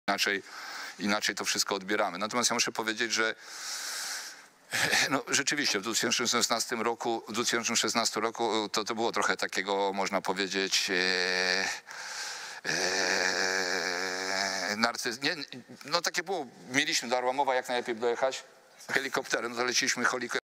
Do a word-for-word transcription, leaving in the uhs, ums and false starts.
inaczej, inaczej to wszystko odbieramy. Natomiast ja muszę powiedzieć, że no, rzeczywiście w dwa tysiące szesnastym roku, w dwa tysiące szesnastym roku to, to było trochę takiego, można powiedzieć, e, e, narcyz... Nie, no takie było, mieliśmy do Arłamowa jak najlepiej dojechać helikopterem, no to leciliśmy helikopterem.